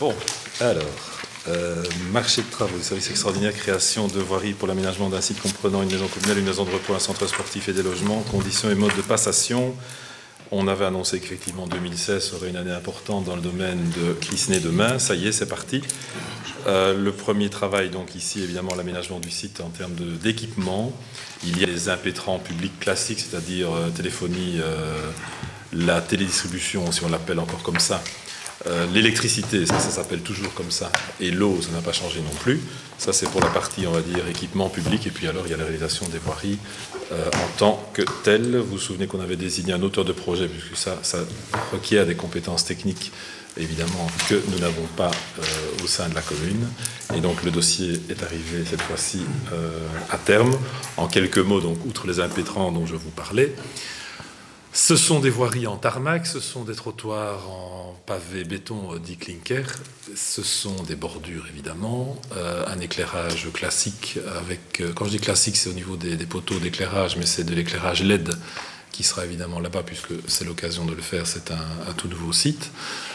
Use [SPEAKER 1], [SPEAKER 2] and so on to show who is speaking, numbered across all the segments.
[SPEAKER 1] Bon, alors, marché de travaux, service extraordinaire, création de voiries pour l'aménagement d'un site comprenant une maison communale, une maison de repos, un centre sportif et des logements, conditions et modes de passation. On avait annoncé qu'effectivement 2016 serait une année importante dans le domaine de qui ce n'est demain. Ça y est, c'est parti. Le premier travail, donc ici, évidemment, l'aménagement du site en termes d'équipement. Il y a les impétrants publics classiques, c'est-à-dire téléphonie, la télédistribution, si on l'appelle encore comme ça. L'électricité, ça s'appelle toujours comme ça, et l'eau, ça n'a pas changé non plus. Ça, c'est pour la partie, on va dire, équipement public, et puis alors, il y a la réalisation des voiries en tant que telle. Vous vous souvenez qu'on avait désigné un auteur de projet, puisque ça requiert des compétences techniques, évidemment, que nous n'avons pas au sein de la commune. Et donc, le dossier est arrivé, cette fois-ci, à terme. En quelques mots, donc, outre les impétrants dont je vous parlais, ce sont des voiries en tarmac, ce sont des trottoirs en pavé béton dit clinker, ce sont des bordures évidemment, un éclairage classique avec, quand je dis classique c'est au niveau des poteaux d'éclairage, mais c'est de l'éclairage LED qui sera évidemment là-bas puisque c'est l'occasion de le faire, c'est un tout nouveau site.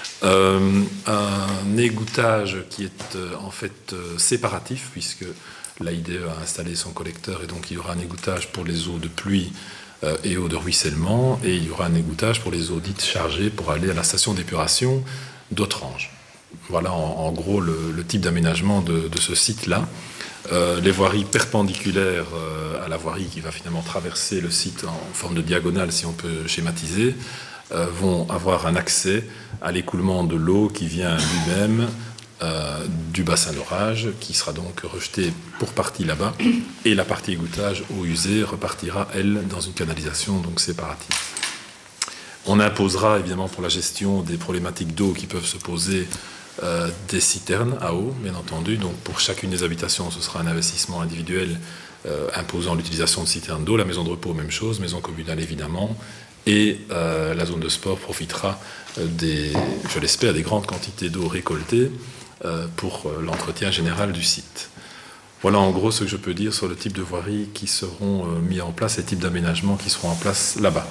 [SPEAKER 1] Un égouttage qui est en fait séparatif puisque l'AIDE a installé son collecteur et donc il y aura un égouttage pour les eaux de pluie et eau de ruissellement, et il y aura un égouttage pour les eaux dites chargées pour aller à la station d'épuration d'Autrange. Voilà en gros le type d'aménagement de ce site-là. Les voiries perpendiculaires à la voirie qui va finalement traverser le site en forme de diagonale, si on peut schématiser, vont avoir un accès à l'écoulement de l'eau qui vient lui-même du bassin d'orage, qui sera donc rejeté pour partie là-bas, et la partie égouttage eau usée repartira, elle, dans une canalisation donc séparative. On imposera, évidemment, pour la gestion des problématiques d'eau qui peuvent se poser, des citernes à eau, bien entendu. Donc, pour chacune des habitations, ce sera un investissement individuel imposant l'utilisation de citernes d'eau. La maison de repos, même chose, maison communale, évidemment. Et la zone de sport profitera je l'espère, des grandes quantités d'eau récoltées pour l'entretien général du site. Voilà en gros ce que je peux dire sur le type de voiries qui seront mis en place, les types d'aménagements qui seront en place là-bas.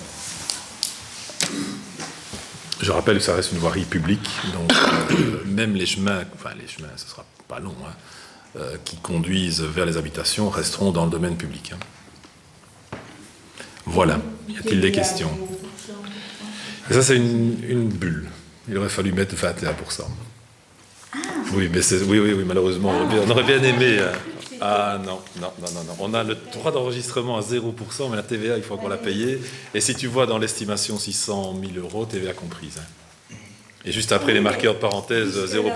[SPEAKER 1] Je rappelle que ça reste une voirie publique, donc même les chemins, ce ne sera pas long, qui conduisent vers les habitations resteront dans le domaine public. Voilà. Y a-t-il des questions? Et ça, c'est une bulle. Il aurait fallu mettre 21%. Oui, mais oui, malheureusement, on aurait bien aimé. Ah non. On a le droit d'enregistrement à 0%, mais la TVA, il faut encore la payer. Et si tu vois dans l'estimation 600 000 €, TVA comprise. Et juste après, les marqués en parenthèse, 0%.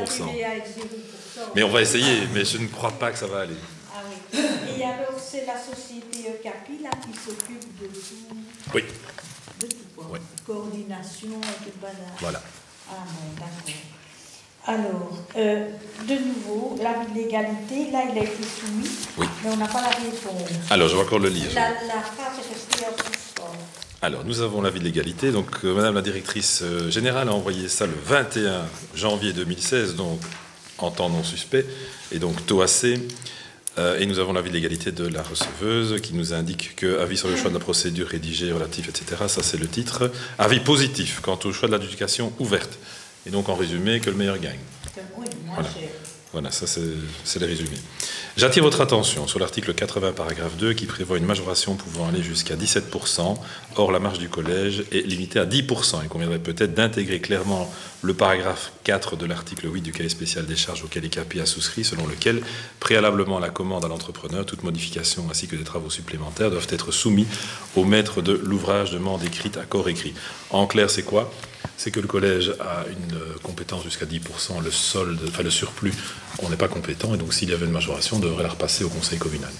[SPEAKER 1] Mais on va essayer, mais je ne crois pas que ça va aller.
[SPEAKER 2] Ah oui. Et alors, c'est la société Capi là, qui s'occupe de tout.
[SPEAKER 1] Oui.
[SPEAKER 2] De tout, quoi.
[SPEAKER 1] Oui.
[SPEAKER 2] Coordination et tout ça.
[SPEAKER 1] Voilà.
[SPEAKER 2] Ah non, d'accord. Alors, de nouveau, l'avis de légalité, là, il a été soumis,
[SPEAKER 1] oui.
[SPEAKER 2] Mais on n'a pas la réponse.
[SPEAKER 1] Alors, je vais encore le lire.
[SPEAKER 2] La phrase est restée en suspens.
[SPEAKER 1] Alors, nous avons l'avis de légalité. Donc, Madame la directrice générale a envoyé ça le 21 janvier 2016, donc en temps non suspect, et donc taux AC. Et nous avons l'avis de légalité de la receveuse qui nous indique que avis sur le choix de la procédure rédigée, relatif, etc. Ça, c'est le titre. Avis positif quant au choix de l'adjudication ouverte. Et donc, en résumé, que le meilleur gagne.
[SPEAKER 2] Oui,
[SPEAKER 1] voilà, ça, c'est le résumé. J'attire votre attention sur l'article 80, paragraphe 2, qui prévoit une majoration pouvant aller jusqu'à 17%. Or, la marge du collège est limitée à 10%. Il conviendrait peut-être d'intégrer clairement le paragraphe 4 de l'article 8 du cahier spécial des charges auquel l'ICAPI a souscrit, selon lequel, préalablement à la commande à l'entrepreneur, toute modification ainsi que des travaux supplémentaires doivent être soumis au maître de l'ouvrage, demande écrite, accord écrit. En clair, c'est quoi? C'est que le collège a une compétence jusqu'à 10%, le solde, enfin le surplus, on n'est pas compétent, et donc s'il y avait une majoration, on devrait la repasser au conseil communal.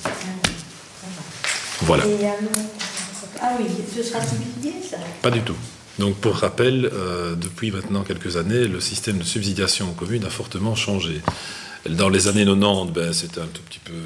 [SPEAKER 1] Voilà.
[SPEAKER 2] Et alors, ah oui, ce sera publié, ça?
[SPEAKER 1] Pas du tout. Donc pour rappel, depuis maintenant quelques années, le système de subsidiation aux communes a fortement changé. Dans les années 90, c'était un tout petit peu...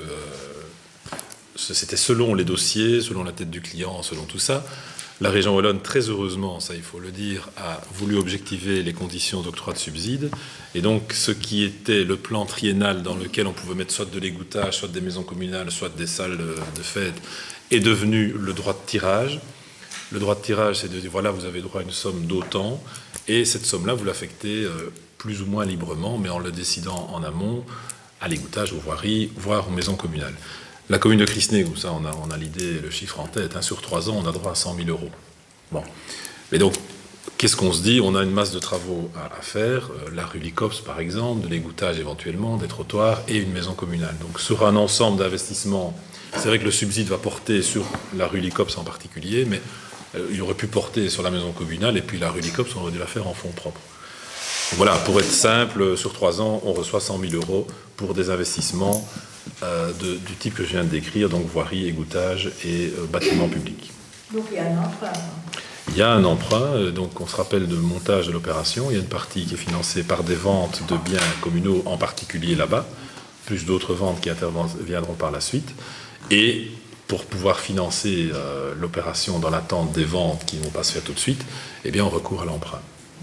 [SPEAKER 1] c'était selon les dossiers, selon la tête du client, selon tout ça. La région wallonne, très heureusement, ça il faut le dire, a voulu objectiver les conditions d'octroi de subsides. Et donc, ce qui était le plan triennal dans lequel on pouvait mettre soit de l'égouttage, soit des maisons communales, soit des salles de fête, est devenu le droit de tirage. Le droit de tirage, c'est de dire, voilà, vous avez droit à une somme d'autant, et cette somme-là, vous l'affectez plus ou moins librement, mais en le décidant en amont, à l'égouttage, aux voiries, voire aux maisons communales. La commune de Crisnay, où ça, on a l'idée, le chiffre en tête, sur 3 ans, on a droit à 100 000 €. Bon. Mais donc, qu'est-ce qu'on se dit? On a une masse de travaux à faire, la rue Licops par exemple, de l'égouttage éventuellement, des trottoirs et une maison communale. Donc sur un ensemble d'investissements, c'est vrai que le subside va porter sur la rue Licops en particulier, mais il aurait pu porter sur la maison communale et puis la rue Licops, on aurait dû la faire en fonds propres. Donc voilà, pour être simple, sur 3 ans, on reçoit 100 000 € pour des investissements du type que je viens de décrire, donc voirie, égouttage et bâtiments publics.
[SPEAKER 2] Donc il y a un emprunt.
[SPEAKER 1] Il y a un emprunt, donc on se rappelle de montage de l'opération. Il y a une partie qui est financée par des ventes de biens communaux, en particulier là-bas, plus d'autres ventes qui interviendront par la suite. Et pour pouvoir financer l'opération dans l'attente des ventes qui ne vont pas se faire tout de suite, eh bien on recourt à l'emprunt.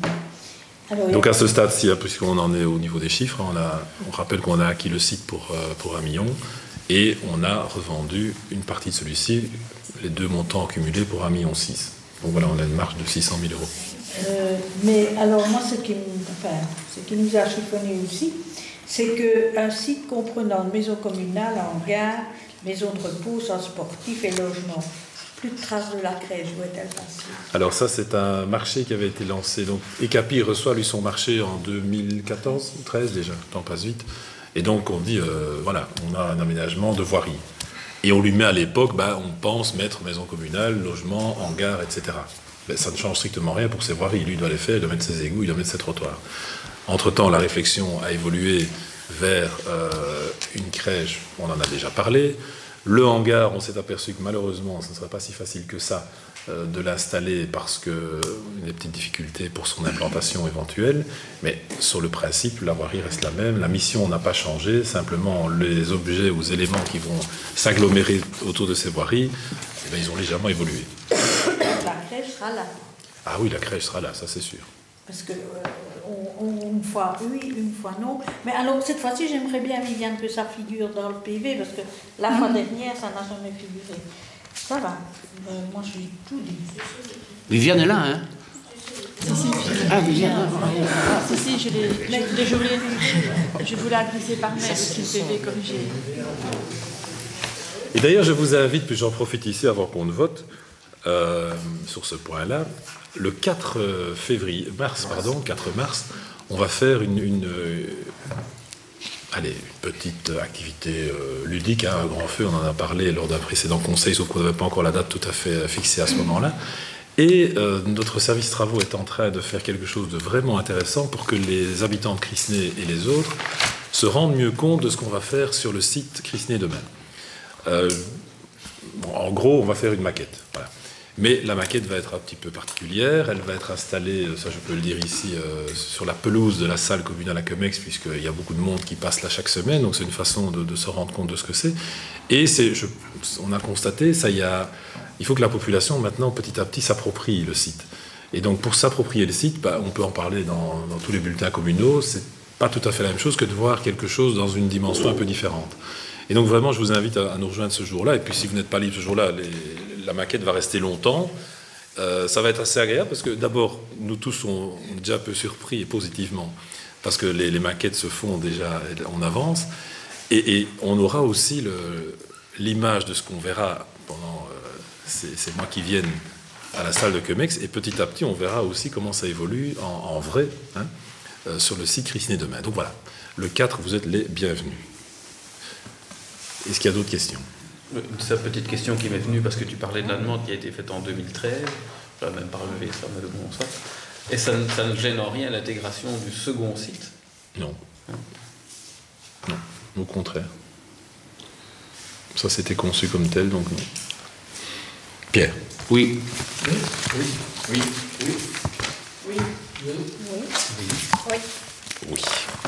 [SPEAKER 1] Donc à ce stade-ci, puisqu'on en est au niveau des chiffres, on rappelle qu'on a acquis le site pour 1 million et on a revendu une partie de celui-ci, les deux montants cumulés pour 1,6 million. Donc voilà, on a une marge de 600 000 €.
[SPEAKER 2] Mais alors moi, ce qui nous a chiffonné aussi, c'est qu'un site comprenant une maison communale, hangar, maison de repos, centre sportif et logement. Plus de traces de la crèche, où est-elle passée?
[SPEAKER 1] Alors ça, c'est un marché qui avait été lancé. Donc ECAPI reçoit lui son marché en 2014, 2013 déjà, le temps passe vite. Et donc on dit, voilà, on a un aménagement de voirie. Et on lui met à l'époque, on pense mettre maison communale, logement, hangar, etc. Mais ça ne change strictement rien pour ses voiries. Lui, il doit les faire, il doit mettre ses égouts, il doit mettre ses trottoirs. Entre-temps, la réflexion a évolué vers une crèche, on en a déjà parlé. Le hangar, on s'est aperçu que malheureusement, ce ne serait pas si facile que ça de l'installer parce qu'il y a des petites difficultés pour son implantation éventuelle. Mais sur le principe, la voirie reste la même. La mission n'a pas changé. Simplement, les objets ou les éléments qui vont s'agglomérer autour de ces voiries, ils ont légèrement évolué.
[SPEAKER 2] La crèche sera là.
[SPEAKER 1] Ah oui, la crèche sera là, ça c'est sûr.
[SPEAKER 2] Parce que une fois oui, une fois non. Mais alors, cette fois-ci, j'aimerais bien, Viviane, que ça figure dans le PV, parce que la fois dernière, ça n'a jamais figuré. Ça va. Moi, je suis tout dit.
[SPEAKER 3] Viviane est là, hein?
[SPEAKER 4] Si.
[SPEAKER 3] Ah, Viviane.
[SPEAKER 4] Si, je l'ai. Je voulais adresser par mail aussi le PV corrigé.
[SPEAKER 1] Et d'ailleurs, je vous invite, puis j'en profite ici avant qu'on ne vote, sur ce point-là, le 4 mars, on va faire une petite activité ludique, un grand feu, on en a parlé lors d'un précédent conseil, sauf qu'on n'avait pas encore la date tout à fait fixée à ce moment-là. Et notre service travaux est en train de faire quelque chose de vraiment intéressant pour que les habitants de Crisnay et les autres se rendent mieux compte de ce qu'on va faire sur le site Crisnay demain. En gros, on va faire une maquette. Voilà. Mais la maquette va être un petit peu particulière. Elle va être installée, ça je peux le dire ici, sur la pelouse de la salle communale à Comex, puisqu'il y a beaucoup de monde qui passe là chaque semaine. Donc c'est une façon de se rendre compte de ce que c'est. Et on a constaté, il faut que la population maintenant, petit à petit, s'approprie le site. Et donc pour s'approprier le site, on peut en parler dans tous les bulletins communaux. C'est pas tout à fait la même chose que de voir quelque chose dans une dimension un peu différente. Et donc vraiment, je vous invite à nous rejoindre ce jour-là. Et puis si vous n'êtes pas libre ce jour-là, la maquette va rester longtemps. Ça va être assez agréable parce que d'abord, nous tous, on est déjà un peu surpris et positivement parce que les maquettes se font déjà en avance. Et on aura aussi l'image de ce qu'on verra pendant ces mois qui viennent à la salle de Comex. Et petit à petit, on verra aussi comment ça évolue en vrai sur le site Crisnay demain. Donc voilà, le 4, vous êtes les bienvenus. Est-ce qu'il y a d'autres questions?
[SPEAKER 3] Cette petite question qui m'est venue parce que tu parlais de la demande qui a été faite en 2013, je n'ai même pas relevé ça, mais bon, ça. Et ça ne gêne en rien l'intégration du second site?
[SPEAKER 1] Non. Non, au contraire. Ça, c'était conçu comme tel, donc non. Pierre?
[SPEAKER 3] Oui.
[SPEAKER 5] Oui. Oui. Oui. Oui. Oui.
[SPEAKER 2] Oui.
[SPEAKER 1] Oui.